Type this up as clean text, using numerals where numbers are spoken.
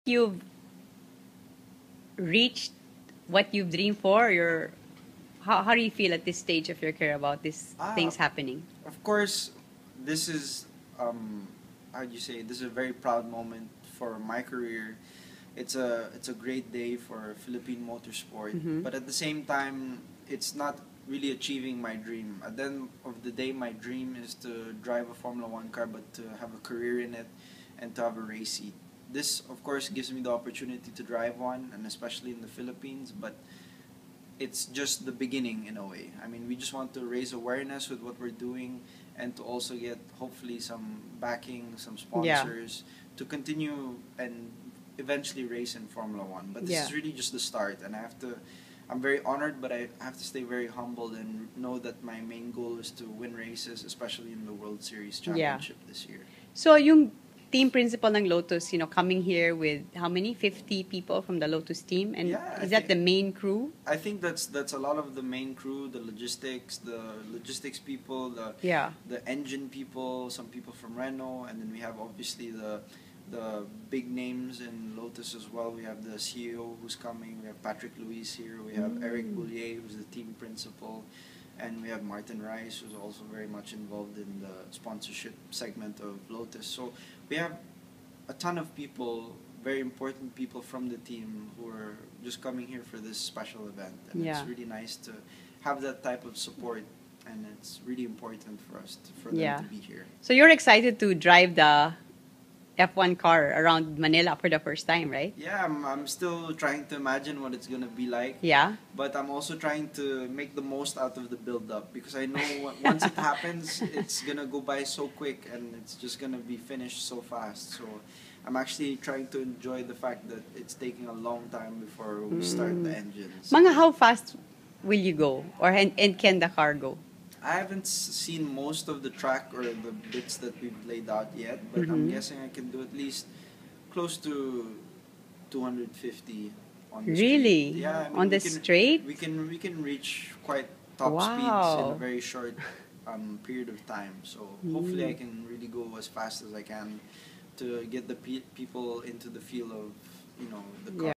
You've reached what you've dreamed for? How do you feel at this stage of your career about these Ah, things happening? of course, this is how do you say? This is a very proud moment for my career. It's a great day for Philippine motorsport, Mm-hmm. but at the same time, it's not really achieving my dream. At the end of the day, my dream is to drive a Formula One car, but to have a career in it and to have a race seat. This, of course, gives me the opportunity to drive one, and especially in the Philippines, but it's just the beginning in a way. I mean, we just want to raise awareness with what we're doing and to also get hopefully some backing, some Yeah. sponsors to continue and eventually race in Formula One. But this Yeah. is really just the start, and I'm very honored, but I have to stay very humble and know that my main goal is to win races, especially in the World Series Yeah. Championship this year. So yung team principal ng Lotus, coming here with how many? 50 people from the Lotus team? And Yeah, is that the main crew? I think that's a lot of the main crew, the logistics people, Yeah. the engine people, some people from Renault, and then we have obviously the big names in Lotus as well. We have the CEO who's coming. We have Patrick Luis here. We have Eric Boulier, who's the team principal, and we have Martin Rice, who's also very much involved in the sponsorship segment of Lotus. So we have a ton of people, very important people from the team who are just coming here for this special event, and Yeah. it's really nice to have that type of support, and it's really important for us for them Yeah. to be here. So you're excited to drive the F1 car around Manila for the first time, right? Yeah, I'm still trying to imagine what it's gonna be like, Yeah. but I'm also trying to make the most out of the build up because I know once it happens, it's gonna go by so quick and it's just gonna be finished so fast. So I'm actually trying to enjoy the fact that it's taking a long time before we start the engines. Mga how fast will you go? And can the car go? I haven't seen most of the track or the bits that we've laid out yet, but I'm guessing I can do at least close to 250 on the Really? street. Yeah, I mean, On the straight? we can reach quite top speeds in a Wow. very short period of time. So hopefully I can really go as fast as I can to get the people into the feel of the car. Yeah.